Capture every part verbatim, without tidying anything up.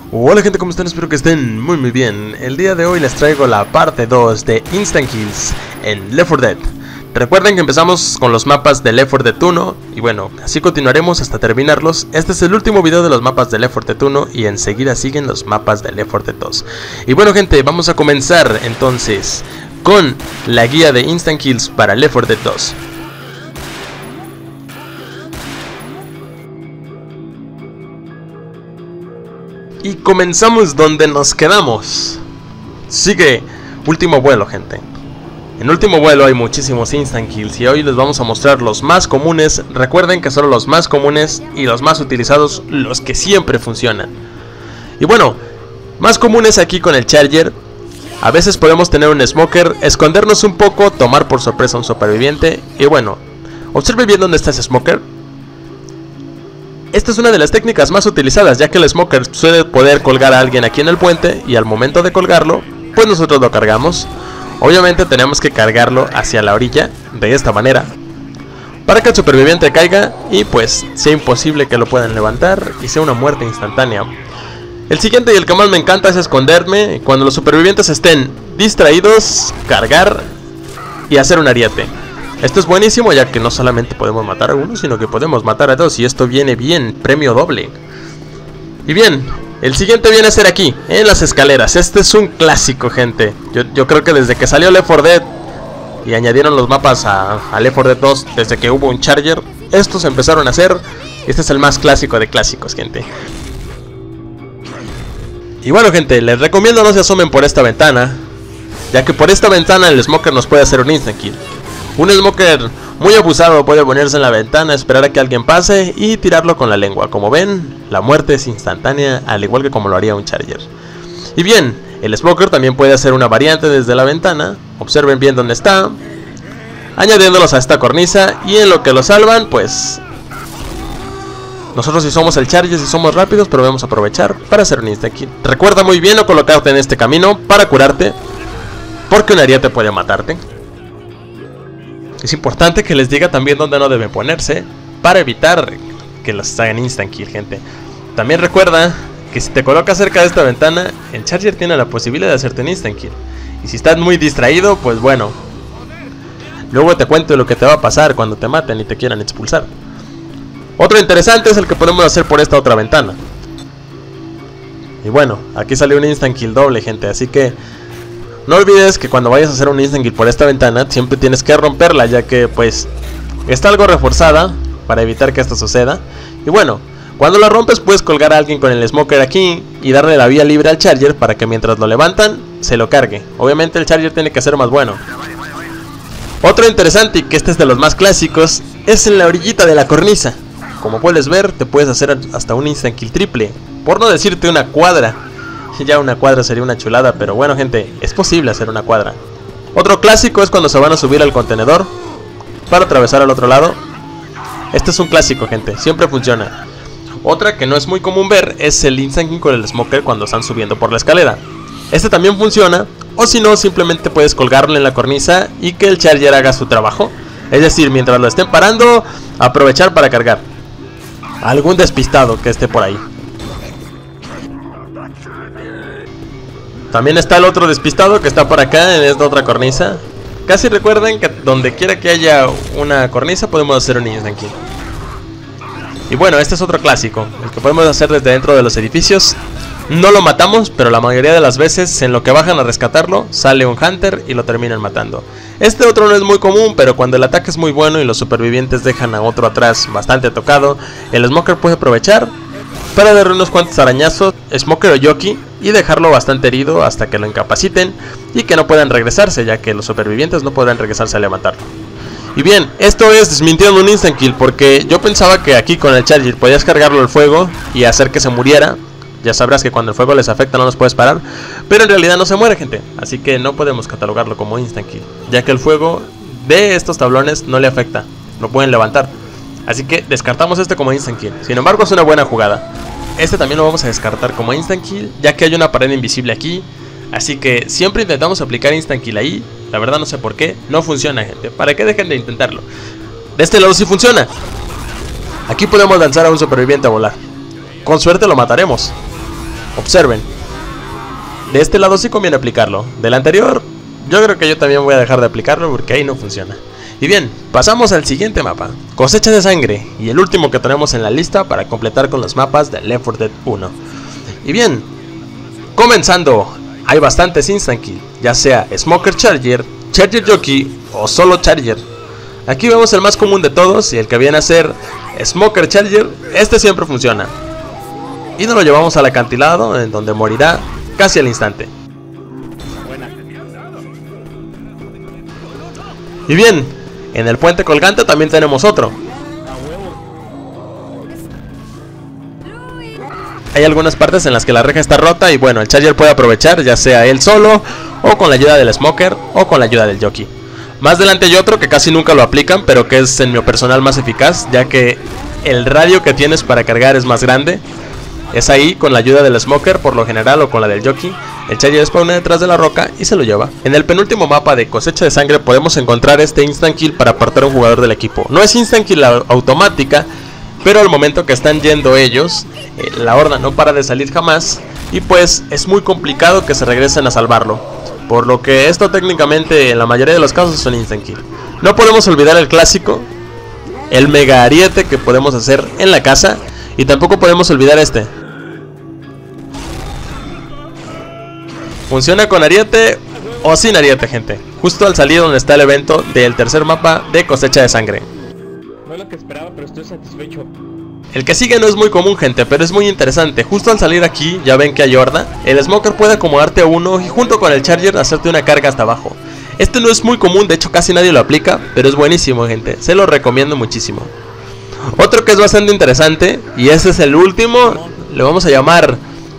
Hola gente, ¿cómo están? Espero que estén muy muy bien. El día de hoy les traigo la parte dos de Instant Kills en Left four Dead. Recuerden que empezamos con los mapas de Left four Dead uno y bueno, así continuaremos hasta terminarlos. Este es el último video de los mapas de Left four Dead uno y enseguida siguen los mapas de Left four Dead dos. Y bueno gente, vamos a comenzar entonces con la guía de Instant Kills para Left four Dead dos. Y comenzamos donde nos quedamos. Sigue último vuelo, gente. En último vuelo hay muchísimos instant kills y hoy les vamos a mostrar los más comunes. Recuerden que son los más comunes y los más utilizados, los que siempre funcionan. Y bueno, más comunes aquí con el Charger. A veces podemos tener un smoker, escondernos un poco, tomar por sorpresa a un superviviente. Y bueno, observe bien dónde está ese smoker. Esta es una de las técnicas más utilizadas, ya que el smoker suele poder colgar a alguien aquí en el puente y al momento de colgarlo, pues nosotros lo cargamos. Obviamente tenemos que cargarlo hacia la orilla, de esta manera, para que el superviviente caiga y pues sea imposible que lo puedan levantar y sea una muerte instantánea. El siguiente y el que más me encanta es esconderme. Cuando los supervivientes estén distraídos, cargar y hacer un ariete. Esto es buenísimo, ya que no solamente podemos matar a uno, sino que podemos matar a dos. Y esto viene bien, premio doble. Y bien, el siguiente viene a ser aquí, en las escaleras. Este es un clásico, gente. Yo, yo creo que desde que salió Left four Dead y añadieron los mapas a, a Left four Dead dos, desde que hubo un Charger, estos empezaron a hacer. Este es el más clásico de clásicos, gente. Y bueno, gente, les recomiendo no se asomen por esta ventana, ya que por esta ventana el smoker nos puede hacer un instant kill. Un smoker muy abusado puede ponerse en la ventana, esperar a que alguien pase y tirarlo con la lengua. Como ven, la muerte es instantánea, al igual que como lo haría un Charger. Y bien, el smoker también puede hacer una variante desde la ventana. Observen bien dónde está, añadiéndolos a esta cornisa. Y en lo que lo salvan, pues nosotros si somos el Charger, si somos rápidos, pero debemos aprovechar para hacer un instant kill. Recuerda muy bien no colocarte en este camino para curarte, porque un ariete puede matarte. Es importante que les diga también dónde no deben ponerse para evitar que los hagan instant kill, gente. También recuerda que si te colocas cerca de esta ventana, el Charger tiene la posibilidad de hacerte un instant kill. Y si estás muy distraído, pues bueno, luego te cuento lo que te va a pasar cuando te maten y te quieran expulsar. Otro interesante es el que podemos hacer por esta otra ventana. Y bueno, aquí salió un instant kill doble, gente, así que no olvides que cuando vayas a hacer un instant kill por esta ventana, siempre tienes que romperla, ya que pues está algo reforzada para evitar que esto suceda. Y bueno, cuando la rompes puedes colgar a alguien con el smoker aquí y darle la vía libre al Charger para que mientras lo levantan, se lo cargue. Obviamente el Charger tiene que ser más bueno. Otro interesante, y que este es de los más clásicos, es en la orillita de la cornisa. Como puedes ver, te puedes hacer hasta un instant kill triple, por no decirte una cuadra. Ya una cuadra sería una chulada, pero bueno, gente, es posible hacer una cuadra. Otro clásico es cuando se van a subir al contenedor para atravesar al otro lado. Este es un clásico, gente, siempre funciona. Otra que no es muy común ver es el instant kill con el smoker cuando están subiendo por la escalera. Este también funciona, o si no, simplemente puedes colgarlo en la cornisa y que el Charger haga su trabajo. Es decir, mientras lo estén parando, aprovechar para cargar algún despistado que esté por ahí. También está el otro despistado que está por acá en esta otra cornisa. Casi recuerden que donde quiera que haya una cornisa podemos hacer un instant kill. Y bueno, este es otro clásico, el que podemos hacer desde dentro de los edificios. No lo matamos, pero la mayoría de las veces en lo que bajan a rescatarlo sale un hunter y lo terminan matando. Este otro no es muy común, pero cuando el ataque es muy bueno y los supervivientes dejan a otro atrás bastante tocado, el smoker puede aprovechar para darle unos cuantos arañazos, smoker o jockey, y dejarlo bastante herido hasta que lo incapaciten y que no puedan regresarse, ya que los supervivientes no podrán regresarse a levantarlo. Y bien, esto es desmintiendo un instant kill, porque yo pensaba que aquí con el Charger podías cargarlo al fuego y hacer que se muriera. Ya sabrás que cuando el fuego les afecta no los puedes parar, pero en realidad no se muere, gente, así que no podemos catalogarlo como instant kill, ya que el fuego de estos tablones no le afecta, lo pueden levantar. Así que descartamos este como instant kill. Sin embargo es una buena jugada. Este también lo vamos a descartar como instant kill, ya que hay una pared invisible aquí. Así que siempre intentamos aplicar instant kill ahí. La verdad no sé por qué, no funciona, gente. ¿Para qué dejen de intentarlo? De este lado sí funciona. Aquí podemos lanzar a un superviviente a volar. Con suerte lo mataremos. Observen. De este lado sí conviene aplicarlo. Del anterior, yo creo que yo también voy a dejar de aplicarlo porque ahí no funciona. Y bien, pasamos al siguiente mapa, Cosecha de Sangre, y el último que tenemos en la lista para completar con los mapas de Left four Dead uno. Y bien, comenzando, hay bastantes instant kill, ya sea Smoker Charger, Charger Jockey o solo Charger. Aquí vemos el más común de todos y el que viene a ser Smoker Charger. Este siempre funciona. Y nos lo llevamos al acantilado, en donde morirá casi al instante. Y bien, en el puente colgante también tenemos otro. Hay algunas partes en las que la reja está rota y bueno, el Charger puede aprovechar, ya sea él solo, o con la ayuda del Smoker, o con la ayuda del Jockey. Más adelante hay otro que casi nunca lo aplican, pero que es en mi personal más eficaz, ya que el radio que tienes para cargar es más grande. Es ahí, con la ayuda del Smoker por lo general, o con la del Jockey, el Charger spawna detrás de la roca y se lo lleva. En el penúltimo mapa de Cosecha de Sangre podemos encontrar este instant kill para apartar a un jugador del equipo. No es instant kill automática, pero al momento que están yendo ellos, eh, la horda no para de salir jamás, y pues es muy complicado que se regresen a salvarlo. Por lo que esto técnicamente en la mayoría de los casos es un instant kill. No podemos olvidar el clásico, el mega ariete que podemos hacer en la casa, y tampoco podemos olvidar este. Funciona con ariete o sin ariete, gente. Justo al salir donde está el evento del tercer mapa de Cosecha de Sangre. No es lo que esperaba, pero estoy satisfecho. El que sigue no es muy común, gente, pero es muy interesante. Justo al salir aquí, ya ven que hay horda. El Smoker puede acomodarte a uno y junto con el Charger hacerte una carga hasta abajo. Este no es muy común, de hecho casi nadie lo aplica, pero es buenísimo, gente. Se lo recomiendo muchísimo. Otro que es bastante interesante, y ese es el último, le vamos a llamar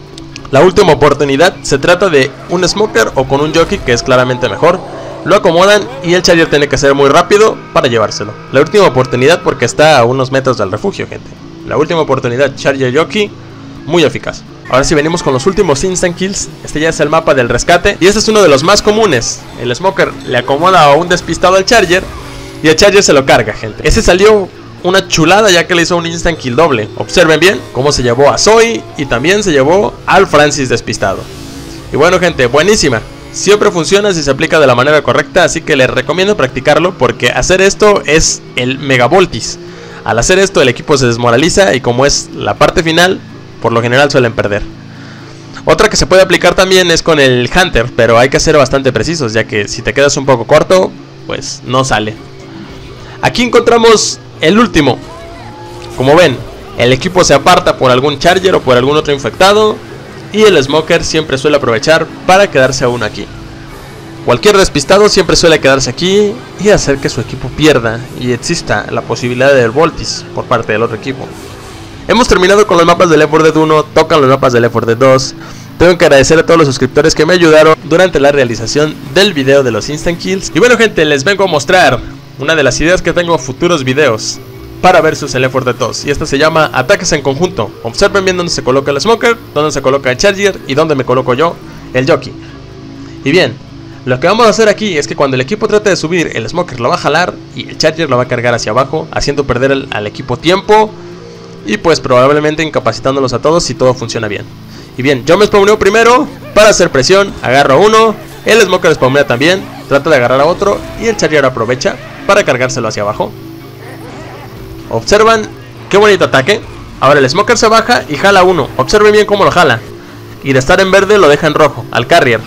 la última oportunidad. Se trata de un Smoker o con un Jockey, que es claramente mejor. Lo acomodan y el Charger tiene que ser muy rápido para llevárselo. La última oportunidad porque está a unos metros del refugio, gente. La última oportunidad, Charger Jockey, muy eficaz. Ahora sí venimos con los últimos instant kills. Este ya es el mapa del rescate y este es uno de los más comunes. El Smoker le acomoda a un despistado al Charger y el Charger se lo carga, gente. Ese salió una chulada ya que le hizo un instant kill doble. Observen bien cómo se llevó a Zoe y también se llevó al Francis despistado. Y bueno, gente, buenísima. Siempre funciona si se aplica de la manera correcta, así que les recomiendo practicarlo porque hacer esto es el megavoltis. Al hacer esto el equipo se desmoraliza y como es la parte final, por lo general suelen perder. Otra que se puede aplicar también es con el Hunter, pero hay que ser bastante precisos, ya que si te quedas un poco corto, pues no sale. Aquí encontramos el último. Como ven, el equipo se aparta por algún Charger o por algún otro infectado, y el Smoker siempre suele aprovechar para quedarse a uno aquí. Cualquier despistado siempre suele quedarse aquí y hacer que su equipo pierda y exista la posibilidad del Voltis por parte del otro equipo. Hemos terminado con los mapas de Left four Dead uno, tocan los mapas de Left four Dead dos. Tengo que agradecer a todos los suscriptores que me ayudaron durante la realización del video de los instant kills. Y bueno, gente, les vengo a mostrar una de las ideas que tengo a futuros videos para versus el Left four Dead dos, y esta se llama ataques en conjunto. Observen bien dónde se coloca el Smoker, dónde se coloca el Charger y dónde me coloco yo, el Jockey. Y bien, lo que vamos a hacer aquí es que cuando el equipo trate de subir, el Smoker lo va a jalar y el Charger lo va a cargar hacia abajo, haciendo perder el, al equipo tiempo y pues probablemente incapacitándolos a todos si todo funciona bien. Y bien, yo me spawneo primero para hacer presión, agarro a uno, el Smoker spawnea también, trata de agarrar a otro y el Charger aprovecha para cargárselo hacia abajo. Observan qué bonito ataque. Ahora el Smoker se baja y jala a uno, observen bien cómo lo jala, y de estar en verde lo deja en rojo, al Carrier.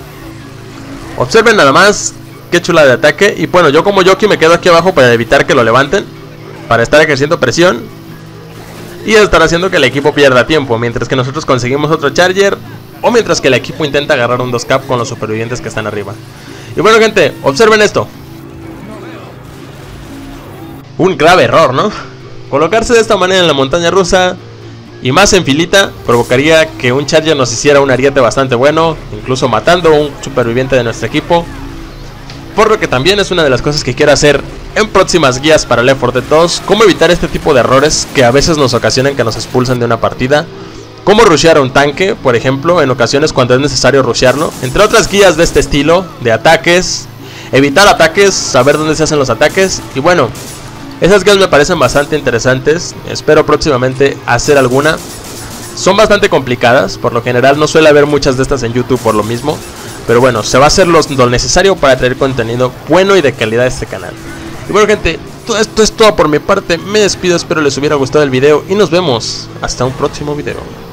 Observen nada más qué chula de ataque. Y bueno, yo como Jockey me quedo aquí abajo para evitar que lo levanten, para estar ejerciendo presión y estar haciendo que el equipo pierda tiempo, mientras que nosotros conseguimos otro Charger, o mientras que el equipo intenta agarrar un dos cap con los supervivientes que están arriba. Y bueno, gente, observen esto. Un grave error, ¿no? Colocarse de esta manera en la montaña rusa y más en filita provocaría que un Charger nos hiciera un ariete bastante bueno, incluso matando a un superviviente de nuestro equipo. Por lo que también es una de las cosas que quiero hacer en próximas guías para Left four Dead dos. Cómo evitar este tipo de errores que a veces nos ocasionan que nos expulsan de una partida. Cómo rushear a un tanque, por ejemplo, en ocasiones cuando es necesario rushearlo. Entre otras guías de este estilo, de ataques, evitar ataques, saber dónde se hacen los ataques. Y bueno, esas guías me parecen bastante interesantes. Espero próximamente hacer alguna. Son bastante complicadas, por lo general no suele haber muchas de estas en YouTube por lo mismo. Pero bueno, se va a hacer lo, lo necesario para traer contenido bueno y de calidad a este canal. Y bueno gente, todo esto es todo por mi parte, me despido, espero les hubiera gustado el video y nos vemos hasta un próximo video.